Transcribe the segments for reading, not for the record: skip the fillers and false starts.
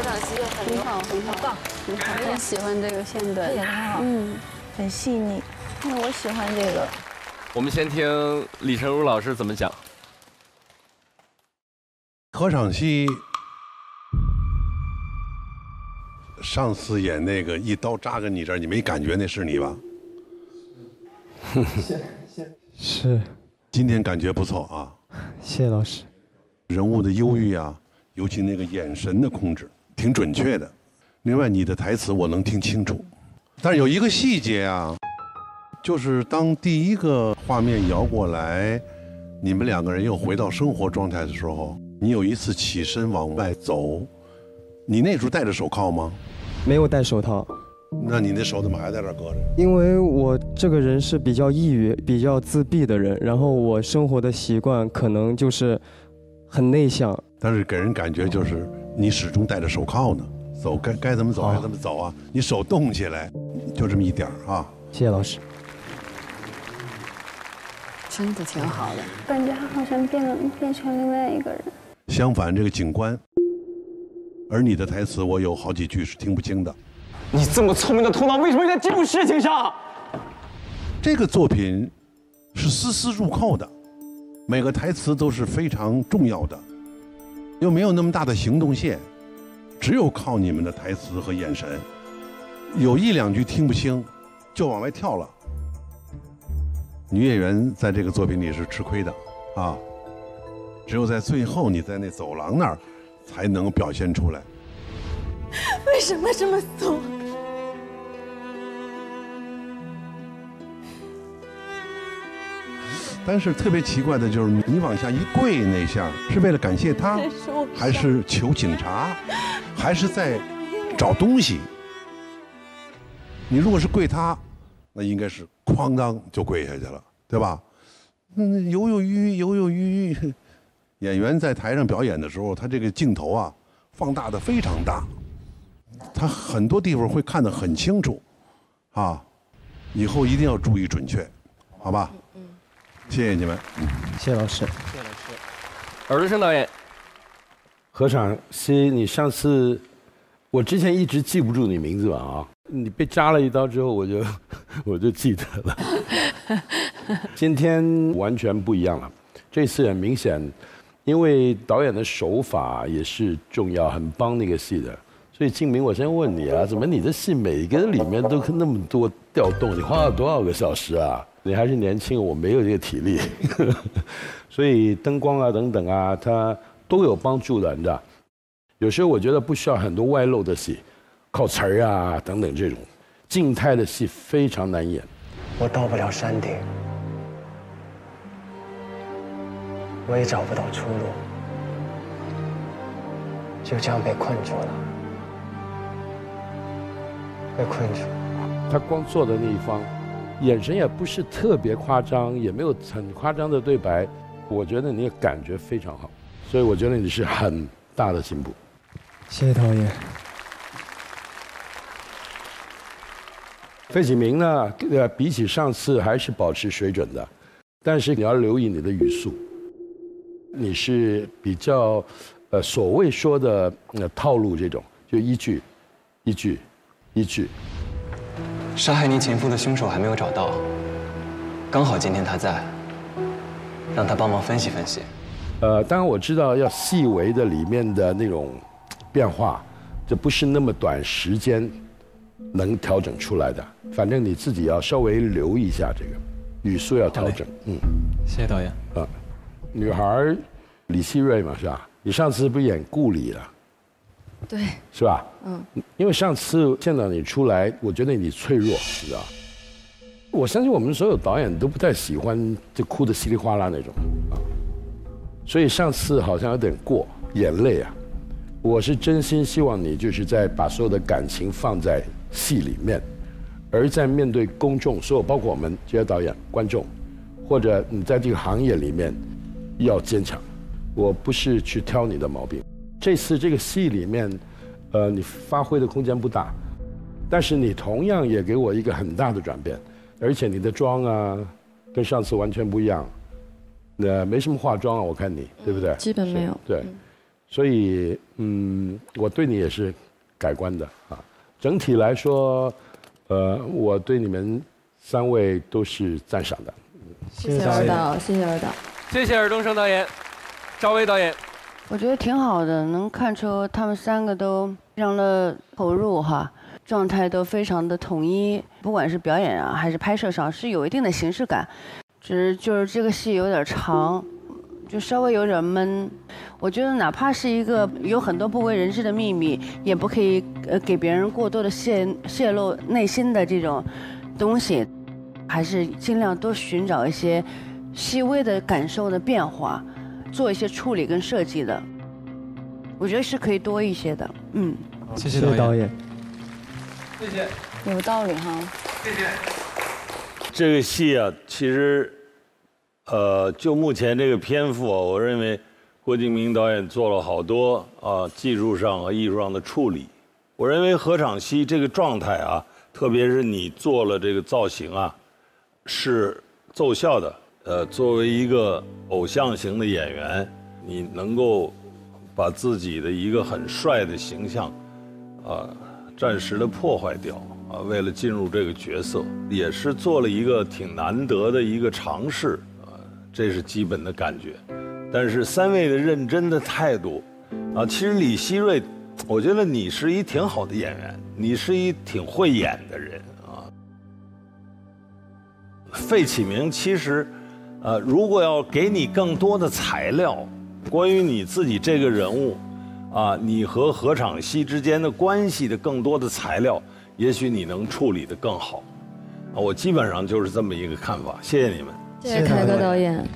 场戏又很好，很棒，很好，我也喜欢这个线段， 演得很好，很细腻。那我喜欢这个。 我们先听李成儒老师怎么讲。 合场戏，上次演那个一刀扎个你这儿，你没感觉那是你吧？ 是。 今天感觉不错啊， 谢谢老师。 人物的忧郁啊，尤其那个眼神的控制，挺准确的。另外，你的台词我能听清楚，但是有一个细节啊，就是当第一个画面摇过来，你们两个人又回到生活状态的时候，你有一次起身往外走，你那时候戴着手铐吗？ 没有戴手套。 那你的手怎么还在这儿搁着？ 因为我这个人是比较抑郁、比较自闭的人，然后我生活的习惯可能就是很内向， 但是给人感觉就是你始终戴着手铐呢，走该怎么走还怎么走啊，你手动起来，就这么一点啊。 谢谢老师。 真的挺好的， 感觉他好像变成另外一个人。 相反，这个警官，而你的台词我有好几句是听不清的。 你这么聪明的头脑，为什么在这种事情上？ 这个作品是丝丝入扣的，每个台词都是非常重要的，又没有那么大的行动线，只有靠你们的台词和眼神。有一两句听不清，就往外跳了。女演员在这个作品里是吃亏的啊，只有在最后你在那走廊那儿才能表现出来。 为什么这么怂？ 但是特别奇怪的就是你往下一跪那下，是为了感谢他，还是求警察，还是在找东西？你如果是跪他，那应该是哐当就跪下去了，对吧？犹犹豫豫。演员在台上表演的时候，他这个镜头啊放大的非常大，他很多地方会看得很清楚，啊，以后一定要注意准确，好吧？谢谢你们， 谢谢老师。 谢谢老师。尔冬升导演， 合场戏，你上次我之前一直记不住你名字吧啊？你被扎了一刀之后，我就记得了。今天完全不一样了，这次很明显，因为导演的手法也是重要，很帮那个戏的。所以敬明，我先问你啊，怎么你的戏每一个里面都那么多调动？你花了多少个小时啊？你还是年轻，我没有这个体力，所以灯光啊等等啊，它都有帮助的，你知道。有时候我觉得不需要很多外露的戏，靠词儿啊等等这种静态的戏非常难演。 我到不了山顶，我也找不到出路，就这样被困住了，被困住。 他光坐的那一方。眼神也不是特别夸张，也没有很夸张的对白，我觉得你的感觉非常好，所以我觉得你是很大的进步。 谢谢导演。 费启鸣呢，比起上次还是保持水准的，但是你要留意你的语速，你是比较所谓说的套路这种，就一句一句一句。 杀害您前夫的凶手还没有找到，刚好今天他在，让他帮忙分析分析。 当然我知道要细微的里面的那种变化，这不是那么短时间能调整出来的。反正你自己要稍微留意一下这个语速要调整。 谢谢导演。 女孩李希瑞嘛是吧？你上次不是演顾里了？ 对， 是吧？因为上次见到你出来，我觉得你脆弱，你知道？我相信我们所有导演都不太喜欢就哭得稀里哗啦那种啊，所以上次好像有点过眼泪啊。我是真心希望你就是在把所有的感情放在戏里面，而在面对公众，所有包括我们这些导演、观众，或者你在这个行业里面要坚强。我不是去挑你的毛病。这次这个戏里面，你发挥的空间不大，但是你同样也给我一个很大的转变，而且你的妆啊，跟上次完全不一样，没什么化妆啊，我看你，对不对？ 基本没有。 对， 所以我对你也是改观的啊。整体来说，我对你们3位都是赞赏的。 谢谢尔导，谢谢尔导， 谢谢尔冬升导演，赵薇导演。 我觉得挺好的，能看出他们3个都非常的投入哈，状态都非常的统一，不管是表演啊还是拍摄上是有一定的形式感，只是就是这个戏有点长，就稍微有点闷。我觉得哪怕是一个有很多不为人知的秘密，也不可以给别人过多的泄露内心的这种东西，还是尽量多寻找一些细微的感受的变化，做一些处理跟设计的，我觉得是可以多一些的。 谢谢导演， 谢谢， 有道理哈。 谢谢。 这个戏啊，其实，就目前这个篇幅啊，我认为郭敬明导演做了好多技术上和艺术上的处理。我认为何昶希这个状态啊，特别是你做了这个造型啊，是奏效的。作为一个偶像型的演员，你能够把自己的一个很帅的形象，暂时的破坏掉啊，为了进入这个角色，也是做了一个挺难得的一个尝试啊，这是基本的感觉。但是3位的认真的态度啊，其实李希瑞，我觉得你是一挺好的演员，你是一挺会演的人啊。费启鸣其实。如果要给你更多的材料，关于你自己这个人物，你和何昶希之间的关系的更多的材料，也许你能处理得更好。我基本上就是这么一个看法。谢谢你们。 谢谢凯歌导演。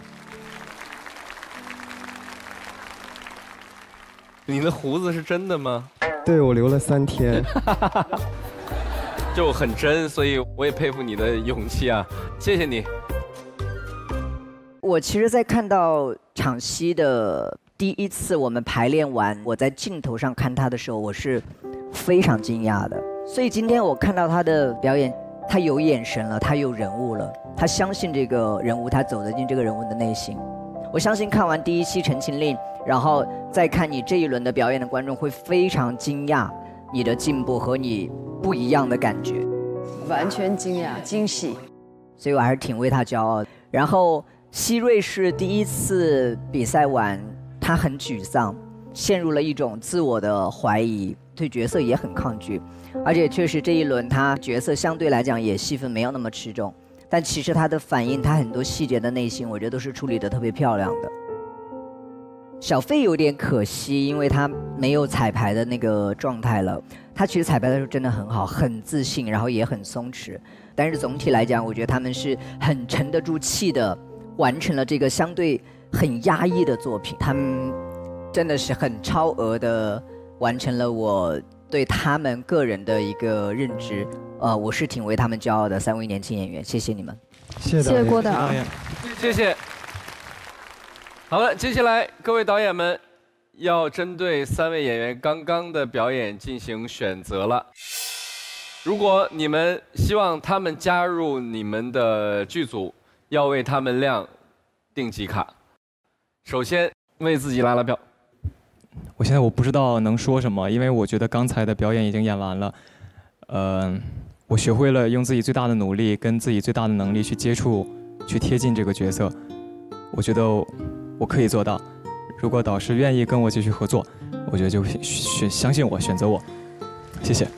你的胡子是真的吗？ 对，我留了3天。 就很真，所以我也佩服你的勇气啊！谢谢你。 我其实，在看到昶希的第1次我们排练完，我在镜头上看他的时候，我是非常惊讶的。所以今天我看到他的表演，他有眼神了，他有人物了，他相信这个人物，他走得进这个人物的内心。我相信看完第1期《陈情令》，然后再看你这一轮的表演的观众会非常惊讶你的进步和你不一样的感觉。 完全惊讶、惊喜。 所以我还是挺为他骄傲的。然后。希瑞是第1次比赛完，他很沮丧，陷入了一种自我的怀疑，对角色也很抗拒，而且确实这一轮他角色相对来讲也戏份没有那么吃重，但其实他的反应，他很多细节的内心，我觉得都是处理得特别漂亮的。小费有点可惜，因为他没有彩排的那个状态了。他其实彩排的时候真的很好，很自信，然后也很松弛，但是总体来讲，我觉得他们是很沉得住气的。完成了这个相对很压抑的作品，他们真的是很超额的完成了我对他们个人的一个认知。我是挺为他们骄傲的3位年轻演员，谢谢你们。 谢谢郭导， 谢谢。好了，接下来各位导演们要针对3位演员刚刚的表演进行选择了。如果你们希望他们加入你们的剧组，要为他们亮定级卡。首先为自己拉拉票。 我现在不知道能说什么，因为我觉得刚才的表演已经演完了。我学会了用自己最大的努力跟自己最大的能力去接触、去贴近这个角色。我觉得我可以做到。如果导师愿意跟我继续合作，我觉得就相信我，选择我。谢谢。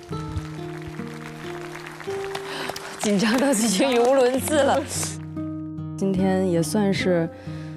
紧张到已经语无伦次了。 今天也算是，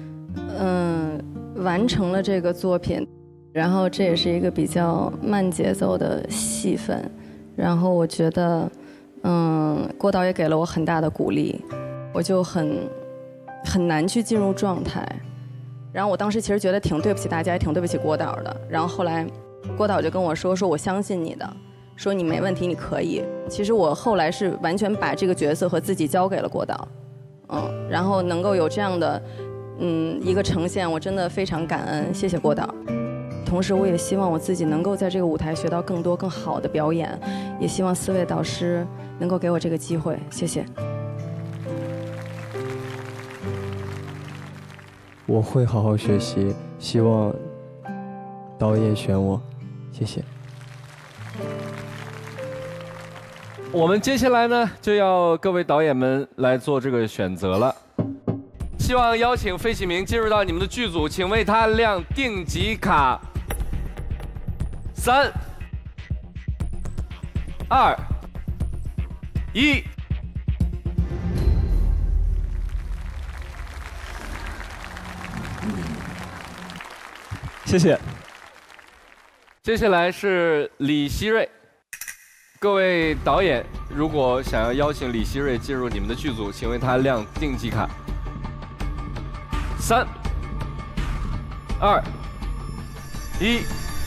完成了这个作品，然后这也是一个比较慢节奏的戏份，然后我觉得，郭导也给了我很大的鼓励，我就很难去进入状态，然后我当时其实觉得挺对不起大家，也挺对不起郭导的，然后后来郭导就跟我说我相信你的，说你没问题，你可以。其实我后来是完全把这个角色和自己交给了郭导。然后能够有这样的，一个呈现，我真的非常感恩，谢谢郭导。同时，我也希望我自己能够在这个舞台学到更多更好的表演，也希望4位导师能够给我这个机会，谢谢。 我会好好学习，希望导演选我，谢谢。 我们接下来呢，就要各位导演们来做这个选择了。希望邀请费启鸣进入到你们的剧组，请为他亮定级卡。3、2、1。 谢谢。 接下来是李希瑞。各位导演，如果想要邀请李希瑞进入你们的剧组，请为他亮定级卡。3、2、1。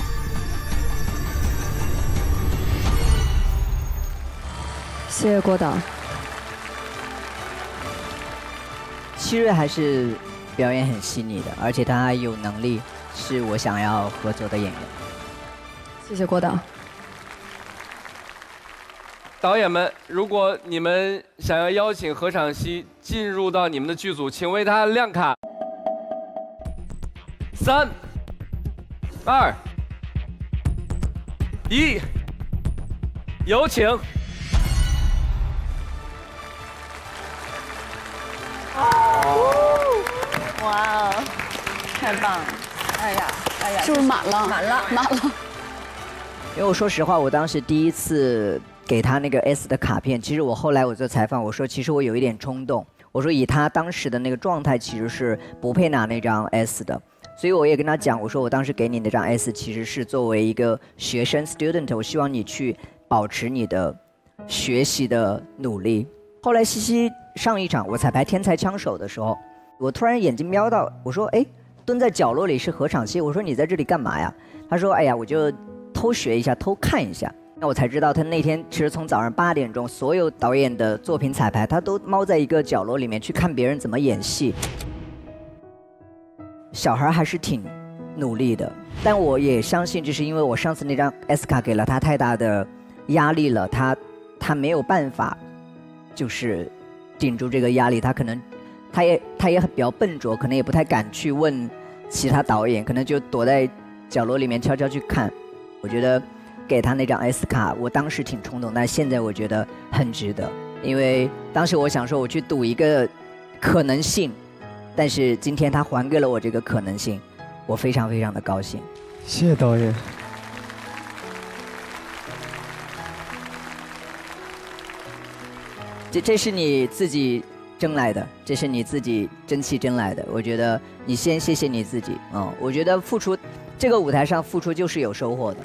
谢谢郭导。 希瑞还是表演很细腻的，而且他有能力，是我想要合作的演员。 谢谢郭导。 导演们，如果你们想要邀请何昶希进入到你们的剧组，请为他亮卡。3、2、1，有请。 哇哦，太棒了！哎呀，哎呀， 是不是满了？ 满了， 满了。 因为我说实话，我当时第一次给他那个 S 的卡片，其实我后来我做采访，我说其实我有一点冲动，我说以他当时的那个状态，其实是不配拿那张 S 的，所以我也跟他讲，我说我当时给你那张 S，其实是作为一个学生 student， 我希望你去保持你的学习的努力。后来西西上一场我彩排《天才枪手》的时候，我突然眼睛瞄到，我说哎，蹲在角落里是何昶希，我说你在这里干嘛呀？他说哎呀，我就偷学一下，偷看一下。那我才知道，他那天其实从早上8点钟，所有导演的作品彩排，他都猫在一个角落里面去看别人怎么演戏。小孩还是挺努力的，但我也相信，这是因为我上次那张 S 卡给了他太大的压力了，他没有办法，就是顶住这个压力，他可能他也比较笨拙，可能也不太敢去问其他导演，可能就躲在角落里面悄悄去看。我觉得给他那张 S 卡，我当时挺冲动，但现在我觉得很值得，因为当时我想说我去赌一个可能性，但是今天他还给了我这个可能性，我非常非常的高兴。 谢谢导演。 这是你自己争来的，这是你自己争气争来的。我觉得你先谢谢你自己我觉得付出这个舞台上付出就是有收获的。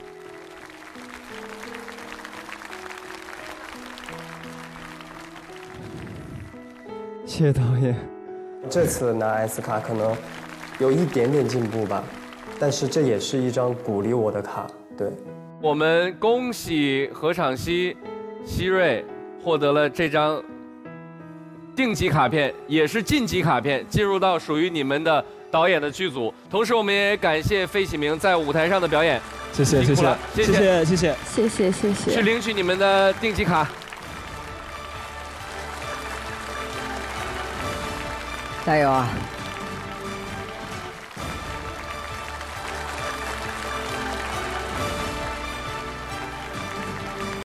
谢谢导演。 这次拿 S 卡可能有一点点进步吧，但是这也是一张鼓励我的卡。对， 我们恭喜何昶希、希瑞获得了这张定级卡片，也是晋级卡片，进入到属于你们的导演的剧组。同时，我们也感谢费启鸣在舞台上的表演。 谢谢，谢谢，谢谢，谢谢， 谢谢，谢谢。 去领取你们的定级卡。 加油啊！